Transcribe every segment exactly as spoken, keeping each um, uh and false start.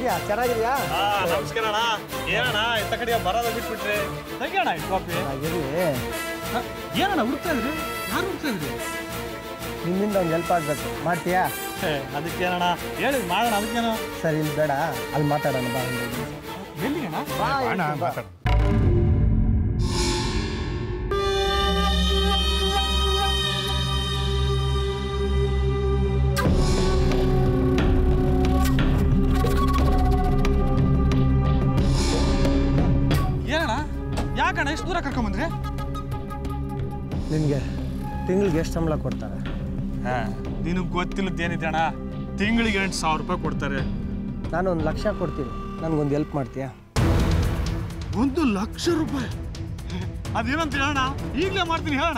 ಹೇಗಿದ್ಯಾ? ಚೆನ್ನಾಗಿದ್ಯಾ? ನಮಸ್ಕಾರ ಅಣ್ಣ. ಏನಣ್ಣ ಎತ್ತ ಕಡೆ ಬರೋದ ಬಿಟ್ಬಿಟ್ರಿ? ಹೇಗೆ ಅಣ್ಣ ಕಾಫಿ? ಏನಣ್ಣ ಹುಡುಕ್ತಾ ಇದ್ರಿ? ಯಾರು ಹುಡುಕ್ತಾ ಇದ್ರಿ? ನಿಮ್ಮಿಂದ ಒಂದು ಹೆಲ್ಪ್ ಆಗಬೇಕು, ಮಾಡ್ತೀಯಾ? ಅದಕ್ಕೇನಣ್ಣ ಹೇಳಿ ಮಾಡೋಣ. ಅದಕ್ಕೇನು? ಸರಿ, ಇಲ್ಲಿ ಬೇಡ, ಅಲ್ಲಿ ಮಾತಾಡೋಣ ಬಾ. ಎಲ್ಲಿ ಅಣ್ಣ? ಮಾತಾಡ. ಏನಣ್ಣ ಯಾಕಣ್ಣ ಎಷ್ಟು ದೂರ ಕರ್ಕೊಂಬಂದ್ರೆ? ನಿನಗೆ ತಿಂಗಳಿಗೆ ಎಷ್ಟು ಸಂಬಳ ಕೊಡ್ತಾರೆ? ಹಾಂ, ನಿನಗೆ ಗೊತ್ತಿಲ್ಲದೇನಿದೆ ಅಣ್ಣ, ತಿಂಗಳಿಗೆ ಎಂಟು ಸಾವಿರ ರೂಪಾಯಿ ಕೊಡ್ತಾರೆ. ನಾನು ಒಂದು ಲಕ್ಷ ಕೊಡ್ತೀನಿ, ನನಗೊಂದು ಹೆಲ್ಪ್ ಮಾಡ್ತೀಯಾ? ಒಂದು ಲಕ್ಷ ರೂಪಾಯಿ? ಅದೇನಂತ ಹೇಳೋಣ, ಈಗಲೇ ಮಾಡ್ತೀನಿ ಹೇಳೋಣ.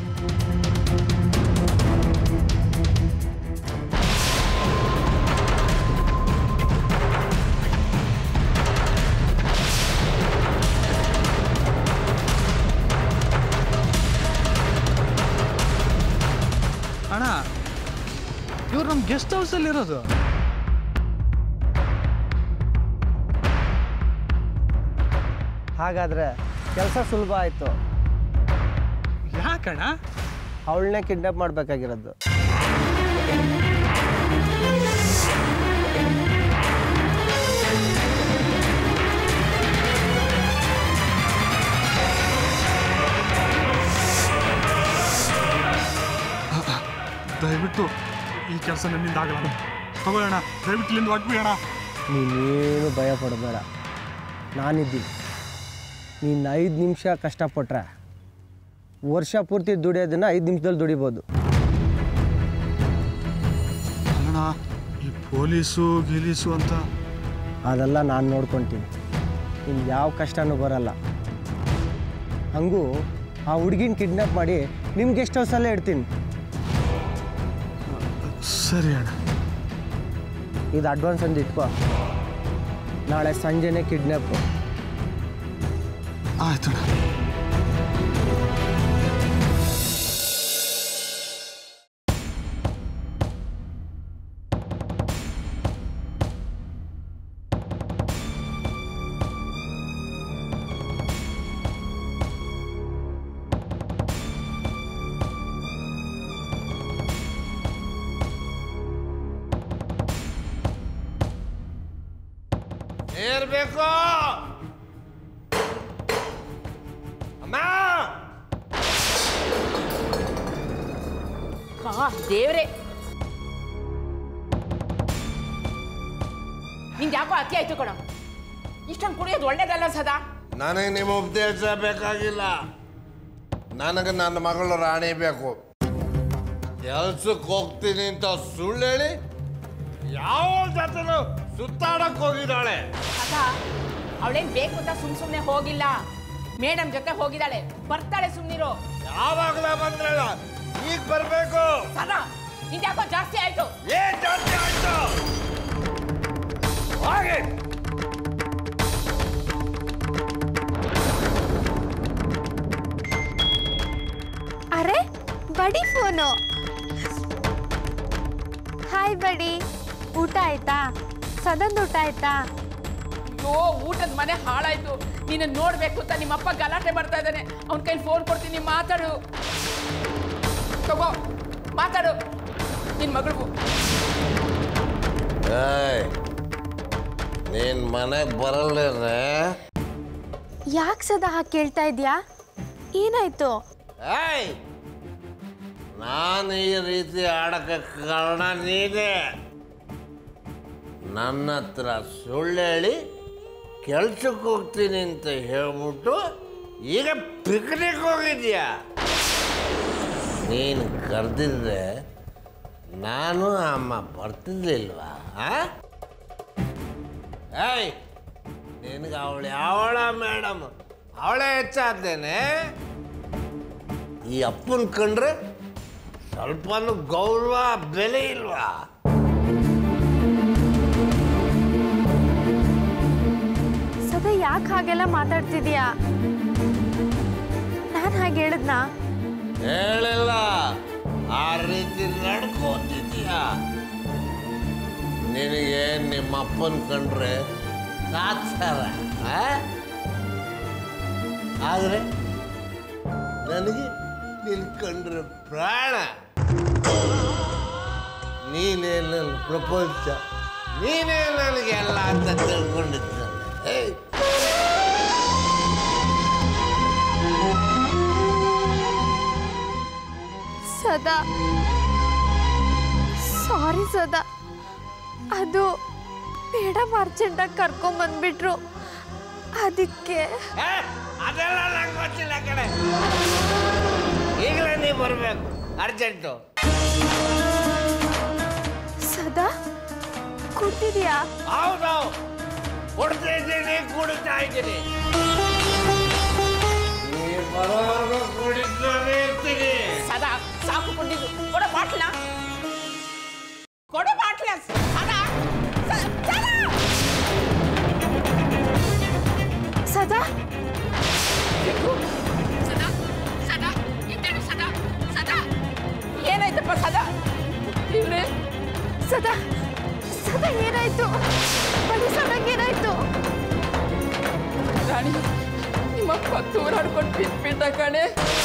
ಅಣ್ಣ, ಇವ್ರು ನಮ್ಮ ಗೆಸ್ಟ್ ಹೌಸಲ್ಲಿ ಇರೋದು. ಹಾಗಾದರೆ ಕೆಲಸ ಸುಲಭ ಆಯಿತು. ಯಾಕಣ್ಣ? ಅವಳನ್ನೇ ಕಿಡ್ನಾಪ್ ಮಾಡಬೇಕಾಗಿರೋದು. ದಯವಿಟ್ಟು ಈ ಕೆಲಸ ನನ್ನಿಂದ ಆಗಲ್ಲ. ತಗೊಳ್ಳೋಣ, ದಯವಿಟ್ಟು ಇಲ್ಲಿಂದ ಹೊಟ್ಬಿಡೋಣ. ನೀನೇನು ಭಯ ಪಡಬೇಡ, ನಾನಿದ್ದೀನಿ. ನೀನು ಐದು ನಿಮಿಷ ಕಷ್ಟಪಟ್ರೆ ವರ್ಷ ಪೂರ್ತಿ ದುಡಿಯೋದನ್ನು ಐದು ನಿಮಿಷದಲ್ಲಿ ದುಡಿಬೋದು. ಅಲ್ಲಣ್ಣ, ಈ ಪೊಲೀಸು ಗಿಲೀಸು ಅಂತ ಅದೆಲ್ಲ ನಾನು ನೋಡ್ಕೊತೀನಿ. ನಿಮ್ಗೆ ಯಾವ ಕಷ್ಟನೂ ಬರಲ್ಲ. ಹಂಗೂ ಆ ಹುಡುಗಿನ ಕಿಡ್ನಾಪ್ ಮಾಡಿ ನಿಮ್ಗೆ ಎಷ್ಟು ಹೌಸಲ್ಲೇ ಇಡ್ತೀನಿ. ಸರಿ ಅಣ್ಣ. ಇದು ಅಡ್ವಾನ್ಸ್ ಒಂದು ಇಟ್ಕೋ, ನಾಳೆ ಸಂಜೆನೇ ಕಿಡ್ನಾಪ್. ಆಯ್ತು. ಏರ್ಬೇಕು ದೇವ್ರೆ, ನಿಂಗೆ ಯಾಕೋ ಅತಿ ಆಯ್ತು ಕಣ. ಇಷ್ಟೊಂದು ಕುಡಿಯೋದು ಒಳ್ಳೇದಲ್ಲ ಸದಾ. ನನಗೆ ನಿಮ್ಮ ಉಪದೇಶ ಬೇಕಾಗಿಲ್ಲ. ನನಗೆ ನನ್ನ ಮಗಳು ರಾಣಿ ಬೇಕು. ಕೆಲ್ಸಕ್ಕೆ ಹೋಗ್ತೀನಿ ಅಂತ ಸುಳ್ಳು ಹೇಳಿ ಯಾವ ಜೊತೆ ಸುತ್ತಾಡಕ್ ಹೋಗಿದ್ದಾಳೆ. ಸದಾ ಅವಳೇನ್ ಬೇಕು ಅಂತ ಸುಮ್ ಸುಮ್ನೆ ಹೋಗಿಲ್ಲ, ಮೇಡಮ್ ಜೊತೆ ಹೋಗಿದ್ದಾಳೆ. ಬರ್ತಾಳೆ, ಸುಮ್ನಿರು. ಯಾವಾಗಲೇ ಬಂದ್ರಲ್ಲ, ಈಗ ಬರ್ಬೇಕು. ಸದಾ ನಿಂಗೆ ಯಾಕೋ ಜಾಸ್ತಿ ಆಯ್ತು. ಏನ್ ಜಾಸ್ತಿ ಆಯ್ತು? ಹಾಗೆ ಅರೆ ಬಡಿ ಫೋನು. ಹಾಯ್ ಬಡಿ, ಊಟ ಆಯ್ತಾ? ಸದನ್ ಊಟ ಆಯ್ತಾ? ಅಯ್ಯೋ, ಊಟದ ಮನೆ ಹಾಳಾಯ್ತು. ನೀನು ನೋಡ್ಬೇಕು ಅಂತ ನಿಮ್ಮಪ್ಪ ಗಲಾಟೆ ಮಾಡ್ತಾ ಇದ್ದಾನೆ. ಅವನ ಕೈಲಿ ಫೋನ್ ಕೊಡ್ತೀನಿ, ಮಾತಾಡು. ತಗೋ, ಮಾತಾಡು ನಿನ್ ಮಗಳಿಗೂ. ನೀನ್ ಮನೆಗೆ ಬರಲ್ಲೇನೆ? ಯಾಕೆ ಸದಾ ಹಾಗೆ ಕೇಳ್ತಾ ಇದೆಯಾ? ಏನಾಯ್ತು? ಏಯ್, ನಾನು ಈ ರೀತಿ ಆಡಕ್ಕೆ ಕಾರಣ ನೀನೇ. ನನ್ನ ಹತ್ರ ಸುಳ್ಳು ಹೇಳಿ ಕೆಲ್ಸಕ್ಕೆ ಹೋಗ್ತೀನಿ ಅಂತ ಹೇಳ್ಬಿಟ್ಟು ಈಗ ಪಿಕ್ನಿಕ್ ಹೋಗಿದ್ಯಾ. ನೀನು ಕರೆದಿದ್ರೆ ನಾನು ಅಮ್ಮ ಬರ್ತಿರ್ಲಿಲ್ವಾ? ಏಯ್, ನಿನಗೆ ಅವಳು ಯಾವಳ ಮೇಡಮ್, ಅವಳೇ ಹೆಚ್ಚಾದ್ದೇನೆ. ಈ ಅಪ್ಪನ ಕಂಡ್ರೆ ಸ್ವಲ್ಪನೂ ಗೌರವ ಬೆಲೆ ಇಲ್ವಾ? ಸದಾ ಯಾಕೆ ಹಾಗೆಲ್ಲ ಮಾತಾಡ್ತಿದೀಯಾ? ನಾನು ಹಾಗೆ ಹೇಳಿದ್ನಾ? ಹೇಳಿಲ್ಲ, ಆ ರೀತಿ ನಡ್ಕೋತಿದ್ದೀಯ. ನಿನಗೆ ನಿಮ್ಮ ಅಪ್ಪನ ಕಂಡ್ರೆ ಕಾತ್ಸಾರ ಆದರೆ ನನಗೆ ನಿನ್ ಕಂಡ್ರೆ ಪ್ರಾಣ. ನೀನೇ ನನ್ನ ಪ್ರಪಂಚ, ನೀನೇ ನನಗೆ ಎಲ್ಲ ಅಂತ ತಿಳ್ಕೊಂಡಿದ್ದ. ಸದಾ ಸಾರಿ ಸದಾ, ಅದು ಮೇಡಮ್ ಅರ್ಜೆಂಟಾಗಿ ಕರ್ಕೊಂಬಂದ್ಬಿಟ್ರು, ಅದಕ್ಕೆ. ಅದೆಲ್ಲ ನಂಗೆ ಗೊತ್ತಿಲ್ಲ ಕಡೆ, ಈಗಲೇ ನೀವು ಬರಬೇಕು ಅರ್ಜೆಂಟು. ಸದಾ ಕೊಡ್ತಿದ್ಯಾ? ಹೌದು, ಕೊಡ್ತಾ ಇದ್ದೀನಿ, ಕುಡಿತಾ ಇದ್ದೀನಿ. ನೀವು ಬರೋವರೆಗೂ ಕುಡಿತಾನೆ ಇರ್ತೀನಿ. ಸದಾ ಸಾಕು ಕುಡಿದು ಕೊಡ ಬಾಟ್ಲ, ಕೊಡ ಬಾಟ್ಲ. ಸದಾ ಸದಾ ಸದಾ ಸದಾ ಎದ್ದೇಳು ಸದಾ. ಸದಾ ಏನಾಯ್ತಪ್ಪ ಸದಾ? ಇವ್ರೆ ಸದಾ ಸದಾ ಏನಾಯ್ತು? ಬನ್ನಿ ಸದಾಗೆ ಏನಾಯ್ತು? ರಾಣಿ ನಿಮ್ಮಪ್ಪ ತೂರಾಡ್ಕೊಂಡು ಬಿಟ್ಬಿಟ್ಟ ಕಣೆ.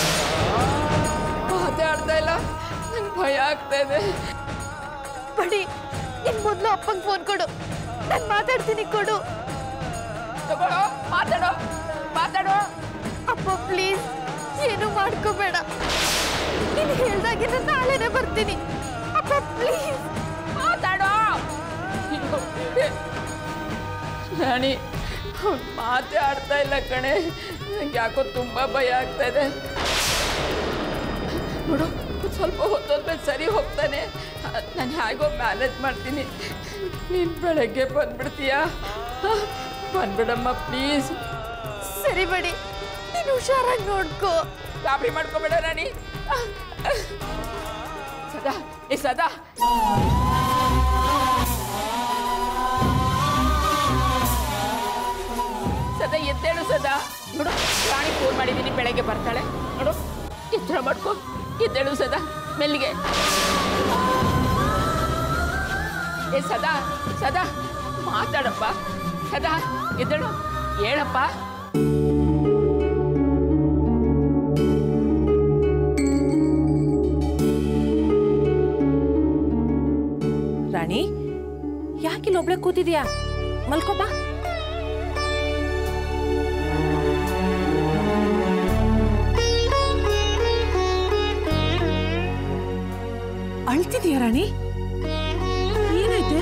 ಮಾತಾಡ್ತಾ ಇಲ್ಲ, ನಂಗೆ ಭಯ ಆಗ್ತಾ ಇದೆ. ಬಡಿ, ಇನ್ ಮೊದಲು ಅಪ್ಪಂಗೆ ಫೋನ್ ಕೊಡು, ನಾನು ಮಾತಾಡ್ತೀನಿ. ಕೊಡು. ತಗೊಳ್ಳೋ, ಮಾತಾಡೋ ಮಾತಾಡೋ. ಅಪ್ಪ ಪ್ಲೀಸ್ ಏನು ಮಾಡ್ಕೋಬೇಡ, ನೀನು ಹೇಳ್ದಾಗಿನ ನಾಳೆನೆ ಬರ್ತೀನಿ. ಅಪ್ಪ ಪ್ಲೀಸ್ ಮಾತಾಡೋ. ರಾಣಿ ಅವ್ನು ಮಾತೇ ಆಡ್ತಾ ಇಲ್ಲ ಕಣೆ, ನಂಗೆ ಯಾಕೋ ತುಂಬ ಭಯ ಆಗ್ತಾ ಇದೆ. ನೋಡು, ಸ್ವಲ್ಪ ಹೊತ್ತೊದ್ಮೇಲೆ ಸರಿ ಹೋಗ್ತಾನೆ, ನಾನು ಹೇಗೋ ಮ್ಯಾನೇಜ್ ಮಾಡ್ತೀನಿ. ನೀನು ಬೆಳಗ್ಗೆ ಬಂದ್ಬಿಡ್ತೀಯಾ? ಬಂದ್ಬಿಡಮ್ಮ ಪ್ಲೀಸ್. ಸರಿ ಬಡಿ, ನೀನು ಹುಷಾರಾಗಿ ನೋಡ್ಕೋ. ಗಾಬರಿ ಮಾಡ್ಕೋಬೇಡ ರಾಣಿ. ಸದಾ ಏ ಸದಾ, ಸದಾ ಎದ್ದೇಳು ಸದಾ. ನೋಡು, ರಾಣಿ ಫೋನ್ ಮಾಡಿದ್ದೀನಿ, ಬೆಳಗ್ಗೆ ಬರ್ತಾಳೆ. ನೋಡು, ಎಚ್ಚರ ಮಾಡ್ಕೊ, ಎದ್ದೇಳು ಸದಾ ಮೆಲ್ಲಿಗೆ. ಏ ಸದಾ ಸದಾ ಮಾತಾಡಪ್ಪ. ಸದಾ ಎದ್ದೇಳು, ಹೇಳಪ್ಪ. ರಾಣಿ, ಯಾಕಿಲ್ಲ ಒಬ್ಳೆ ಕೂತಿದ್ಯಾ? ಮಲ್ಕೋಬಾ. ಅಳ್ತಿದ್ಯಾ ರಾಣಿ? ಏನಾಯ್ತೆ?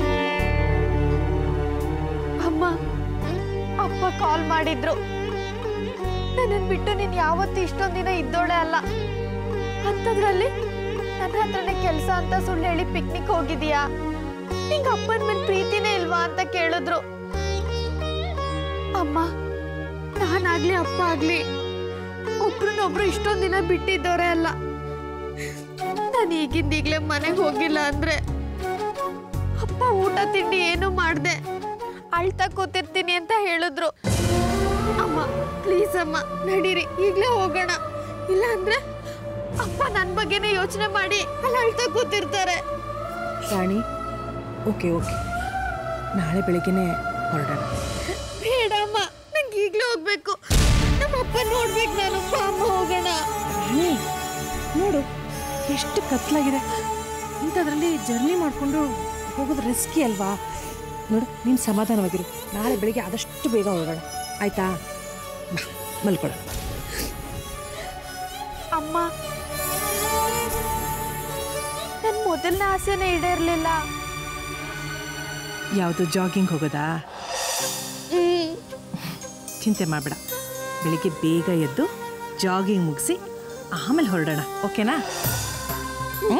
ಅಮ್ಮ, ಅಪ್ಪ ಕಾಲ್ ಮಾಡಿದ್ರು. ನನ್ನನ್ನು ಬಿಟ್ಟು ನೀನು ಯಾವತ್ತೂ ಇಷ್ಟೊಂದು ದಿನ ಇದ್ದೋಳೆ ಅಲ್ಲ, ಅಂಥದ್ರಲ್ಲಿ ನನ್ನ ಹತ್ರನೇ ಕೆಲಸ ಅಂತ ಸುಳ್ಳು ಹೇಳಿ ಪಿಕ್ನಿಕ್ ಹೋಗಿದೀಯಾ? ನಿಂಗೆ ಅಪ್ಪನ ಮೇಲೆ ಪ್ರೀತಿನೇ ಇಲ್ವಾ ಅಂತ ಕೇಳಿದ್ರು. ಅಮ್ಮ, ನಾನಾಗ್ಲಿ ಅಪ್ಪ ಆಗ್ಲಿ ಒಬ್ರನ್ನೊಬ್ರು ಇಷ್ಟೊಂದು ದಿನ ಬಿಟ್ಟಿದ್ದೋರೆ ಅಲ್ಲ. ನಾನು ಈಗಿಂದ ಈಗಲೇ ಮನೆಗೆ ಹೋಗಿಲ್ಲ ಅಂದ್ರೆ ಅಪ್ಪ ಊಟ ತಿಂಡಿ ಏನು ಮಾಡ್ದೆ ಅಳ್ತಾ ಕೂತಿರ್ತೀನಿ ಅಂತ ಹೇಳಿದ್ರು. ಅಮ್ಮ ಪ್ಲೀಸ್ ಅಮ್ಮ, ನಡೀರಿ, ಈಗಲೇ ಹೋಗೋಣ. ಇಲ್ಲ ಅಂದ್ರೆ ಅಪ್ಪ ನನ್ನ ಬಗ್ಗೆನೇ ಯೋಚನೆ ಮಾಡಿ ಅಲ್ಲಿ ಅಳ್ತಾ ಕೂತಿರ್ತಾರೆ. ರಾಣಿ, ಓಕೆ ಓಕೆ, ನಾಳೆ ಬೆಳಿಗ್ಗೆನೆ ಹೊರಡೋಣ. ಬೇಡ ಅಮ್ಮ, ನಂಗೆ ಈಗಲೇ ಹೋಗ್ಬೇಕು. ನಮ್ಮ ಅಪ್ಪ ನೋಡ್ಬೇಕು ನಾನು. ಅಮ್ಮ ಹೋಗೋಣ. ರಾಣಿ ನೋಡು, ಎಷ್ಟು ಕತ್ಲಾಗಿದೆ. ಇಂಥದ್ರಲ್ಲಿ ಜರ್ನಿ ಮಾಡಿಕೊಂಡು ಹೋಗೋದು ರಿಸ್ಕಿ ಅಲ್ವಾ? ನೋಡು, ನೀನು ಸಮಾಧಾನವಾಗಿರು. ನಾಳೆ ಬೆಳಿಗ್ಗೆ ಆದಷ್ಟು ಬೇಗ ಹೋಗೋಣ, ಆಯ್ತಾ? ಮಲ್ಕೊಳ. ಅಮ್ಮ, ನನ್ನ ಮೊದಲನೇ ಆಸೆನೇ ಈಡೇರಲಿಲ್ಲ. ಯಾವುದು? ಜಾಗಿಂಗ್ ಹೋಗೋದಾ? ಚಿಂತೆ ಮಾಡಬೇಡ, ಬೆಳಿಗ್ಗೆ ಬೇಗ ಎದ್ದು ಜಾಗಿಂಗ್ ಮುಗಿಸಿ ಆಮೇಲೆ ಹೊರಡೋಣ, ಓಕೆನಾ? ಹ್ಞೂ.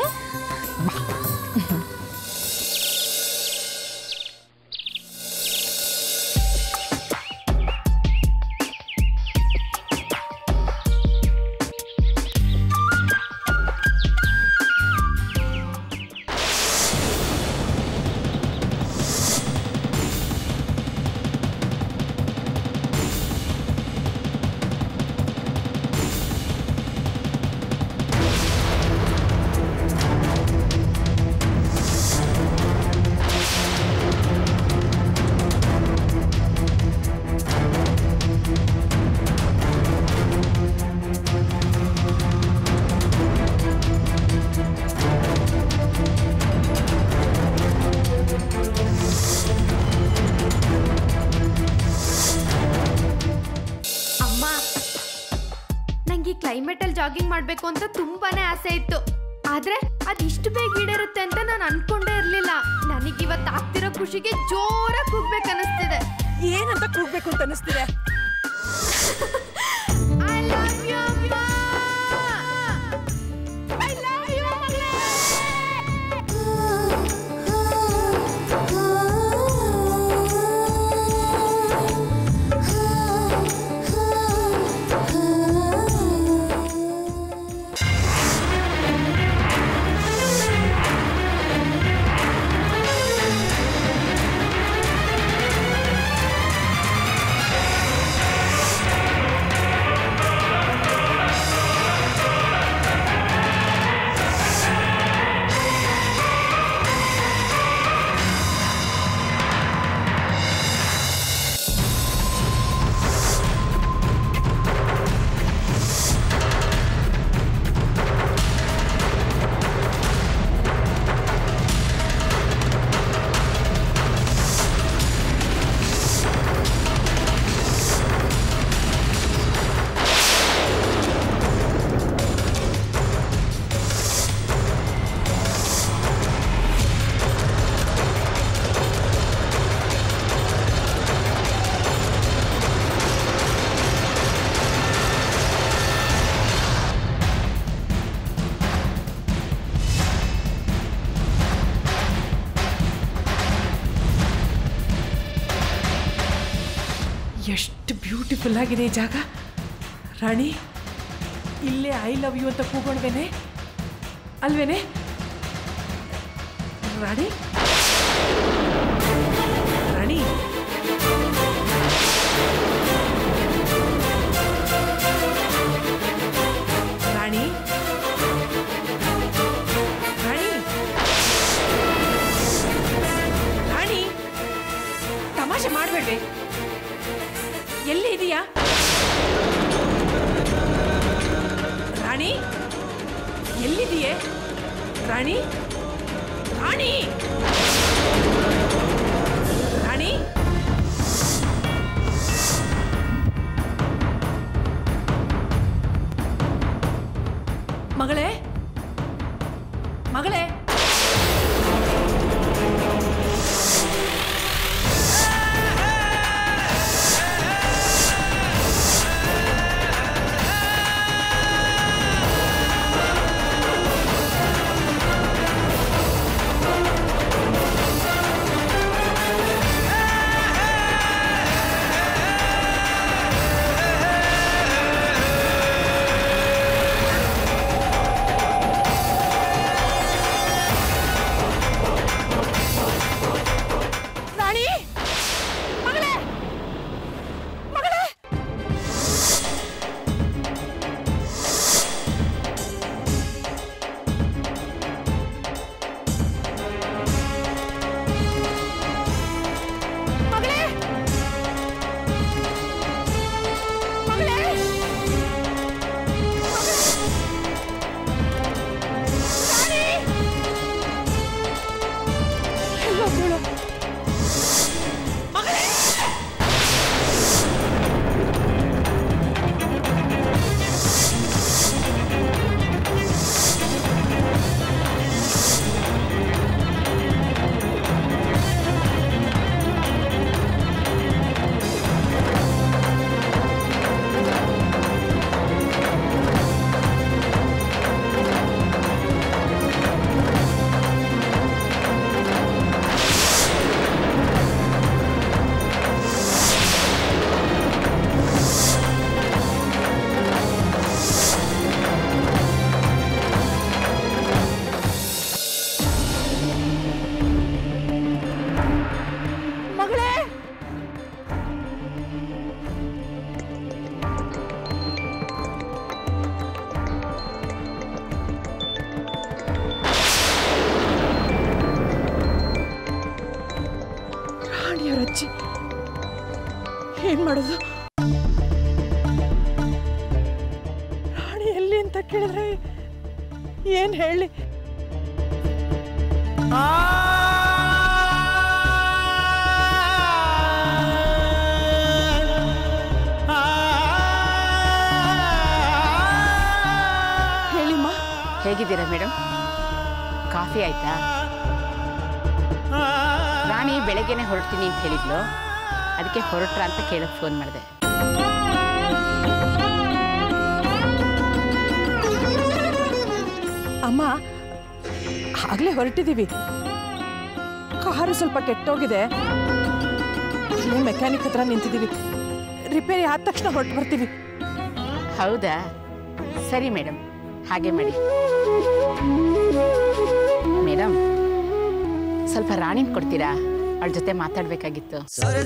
ಮಾಡ್ಬೇಕು ಅಂತ ತುಂಬಾನೇ ಆಸೆ ಇತ್ತು. ಆದ್ರೆ ಅದ್ ಇಷ್ಟು ಬೇಗ ಈಡೇರುತ್ತೆ ಅಂತ ನಾನು ಅನ್ಕೊಂಡೇ ಇರ್ಲಿಲ್ಲ. ನನಗಿವತ್ತು ಆಗ್ತಿರೋ ಖುಷಿಗೆ ಜೋರಾಗಿ ಕೂಗ್ಬೇಕು ಅನಿಸ್ತಿದೆ. ಏನಂತ ಕೂಗ್ಬೇಕು ಅಂತ ಅನಿಸ್ತಿದೆ? ಐ ಲವ್ ಯು ಅಮ್ಮ. ಐ ಲವ್ ಯು ಮಗಳೇ. ಎಷ್ಟು ಬ್ಯೂಟಿಫುಲ್ ಆಗಿದೆ ಈ ಜಾಗ. ರಾಣಿ, ಇಲ್ಲೇ ಐ ಲವ್ ಯು ಅಂತ ಕೂಗೊಂಡ್ವೇನೆ ಅಲ್ವೇನೆ? ರಾಣಿ ರಾಣಿ ರಾಣಿ ರಾಣಿ ರಾಣಿ ತಮಾಷೆ ಮಾಡಬೇಡ್ವೆ. ಎಲ್ಲಿ ಇದೆಯಾ ರಾಣಿ? ಎಲ್ಲಿದೆಯೇ ರಾಣಿ? ರಾಣಿ ರಾಣಿ ಮಗಳೇ ಮಗಳೇ ಏನ್ ಮಾಡೋದು? ರಾಣಿ ಎಲ್ಲಿ ಅಂತ ಕೇಳಿದ್ರೆ ಏನ್ ಹೇಳಿ? ಹೇಗಿದ್ದೀರಾ ಮೇಡಮ್? ಕಾಫಿ ಆಯ್ತಾ? ರಾಣಿ ಬೆಳಗ್ಗೆನೆ ಹೊರಡ್ತೀನಿ ಅಂತ ಹೇಳಿದ್ಲು, ಅದಕ್ಕೆ ಹೊರಟ್ರ ಅಂತ ಕೇಳಕ್ಕೆ ಫೋನ್ ಮಾಡಿದೆ. ಅಮ್ಮ, ಆಗಲೇ ಹೊರಟಿದ್ದೀವಿ. ಕಾರು ಸ್ವಲ್ಪ ಕೆಟ್ಟೋಗಿದೆ, ಇಲ್ಲೇ ಮೆಕ್ಯಾನಿಕ್ ಹತ್ರ ನಿಂತಿದ್ದೀವಿ. ರಿಪೇರಿ ಆದ ತಕ್ಷಣ ಹೊರಟು ಬರ್ತೀವಿ. ಹೌದಾ? ಸರಿ ಮೇಡಮ್, ಹಾಗೆ ಮಾಡಿ. ಮೇಡಮ್, ಸ್ವಲ್ಪ ರಾಣಿನ ಕೊಡ್ತೀರಾ? ಅವಳ ಜೊತೆ ಮಾತಾಡಬೇಕಾಗಿತ್ತು.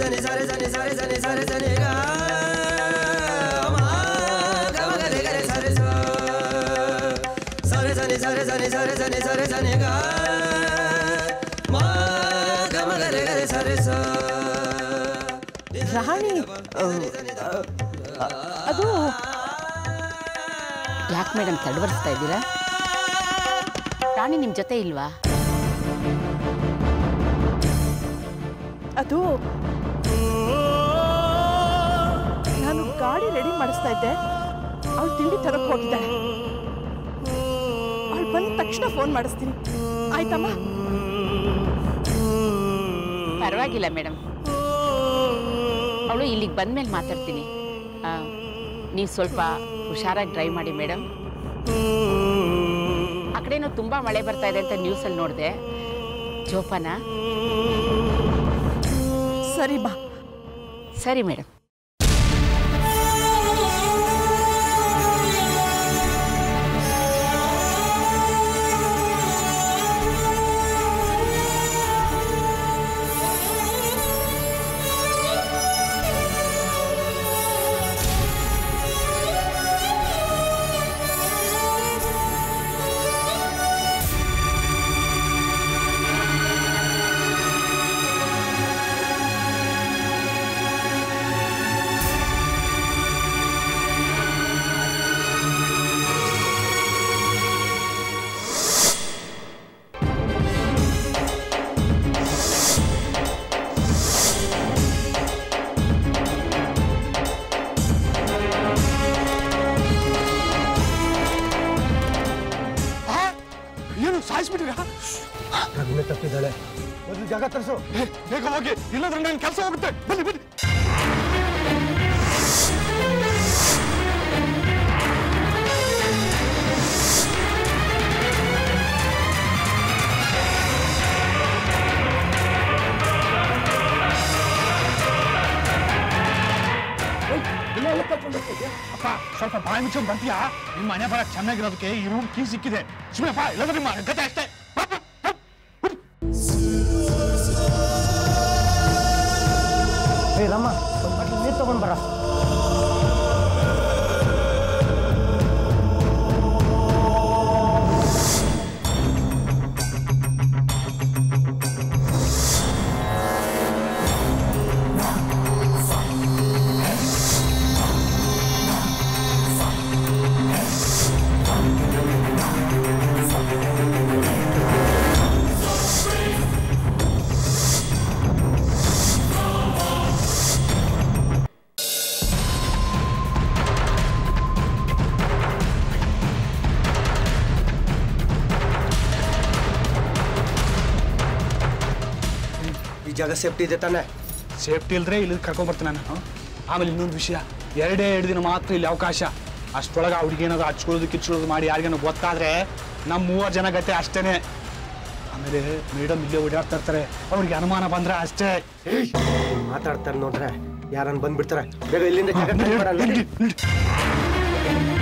ರಾಣಿ, ಅದು ಯಾಕೆ ಮೇಡಮ್ ತಡವರಿಸ್ತಾ ಇದ್ದೀರಾ? ರಾಣಿ ನಿಮ್ಮ ಜೊತೆ ಇಲ್ವಾ? ಅದು ನಾನು ಗಾಡಿ ರೆಡಿ ಮಾಡಿಸ್ತಾ ಇದ್ದೆ, ಅವಳು ತಿಂಡಿ ತರಕ್ಕೆ ಹೋಗಿದ್ದಾಳೆ. ಅವಳು ಬಂದ ತಕ್ಷಣ ಫೋನ್ ಮಾಡಿಸ್ತೀನಿ, ಆಯ್ತಮ್ಮ? ಪರವಾಗಿಲ್ಲ ಮೇಡಮ್, ಅವಳು ಇಲ್ಲಿಗೆ ಬಂದ್ಮೇಲೆ ಮಾತಾಡ್ತೀನಿ. ನೀವು ಸ್ವಲ್ಪ ಹುಷಾರಾಗಿ ಡ್ರೈವ್ ಮಾಡಿ ಮೇಡಮ್. ಆ ಕಡೆನೂ ತುಂಬ ಮಳೆ ಬರ್ತಾ ಇದೆ ಅಂತ ನ್ಯೂಸಲ್ಲಿ ನೋಡಿದೆ. ಜೋಪಾನ. ಸರಿ ಬಾ. ಸರಿ ಮೇಡಮ್. ರಘುನೇ ತಪ್ಪಿದ್ದಾಳೆ. ಒಂದು ಜಾಗ ತರಿಸು. ಬೇಗ ಹೋಗಿ, ಇಲ್ಲದ್ರೆ ನನ್ನ ಕೆಲಸ ಹೋಗುತ್ತೆ. ಬನ್ನಿ ಬನ್ನಿ. ಅಪ್ಪ, ಸ್ವಲ್ಪ ಬಾಯಿ ಮುಚ್ಚೋದು ಬರ್ತೀಯಾ? ನಿಮ್ಮ ಮನೆ ಬರ ಚೆನ್ನಾಗಿರೋದಕ್ಕೆ ಈ ರೂಮ್ ಕೀ ಸಿಕ್ಕಿದೆ. ಸುಮ್ಮನೆ ಇಲ್ಲದ್ರೆ ನಿಮ್ಮ ಗತೆ ಅಷ್ಟೇ. ಏ ರಮ್ಮ, ಒಂದು ಬಾಟ್ಲಿ ನೀರು ತಗೊಂಡು ಬರ. ಜಾಗ ಸೇಫ್ಟಿ ಇದೆ ತಾನೆ? ಸೇಫ್ಟಿ ಇಲ್ಲದ್ರೆ ಇಲ್ಲಿ ಕರ್ಕೊಂಡ್ಬರ್ತೀನಿ ನಾನು. ಆಮೇಲೆ ಇನ್ನೊಂದು ವಿಷಯ, ಎರಡೇ ಎರಡು ದಿನ ಮಾತ್ರ ಇಲ್ಲಿ ಅವಕಾಶ. ಅಷ್ಟೊಳಗೆ ಅವ್ರಿಗೆ ಏನಾದ್ರು ಹಚ್ಕೊಳ್ಳೋದು ಕಿಚ್ಕೊಳ್ಳೋದು ಮಾಡಿ ಯಾರಿಗೇನೋ ಗೊತ್ತಾದ್ರೆ ನಮ್ಮ ಮೂವರು ಜನ ಗತೆ ಅಷ್ಟೇನೆ. ಆಮೇಲೆ ಮೇಡಮ್ ಇಲ್ಲೇ ಓಡಾಡ್ತಾ ಇರ್ತಾರೆ, ಅವ್ರಿಗೆ ಅನುಮಾನ ಬಂದ್ರೆ ಅಷ್ಟೇ. ಮಾತಾಡ್ತಾರೆ ನೋಡ್ರೆ ಯಾರನ್ನು ಬಂದ್ಬಿಡ್ತಾರೆ. ಬೇಗ ಇಲ್ಲಿಂದ ಜಾಗ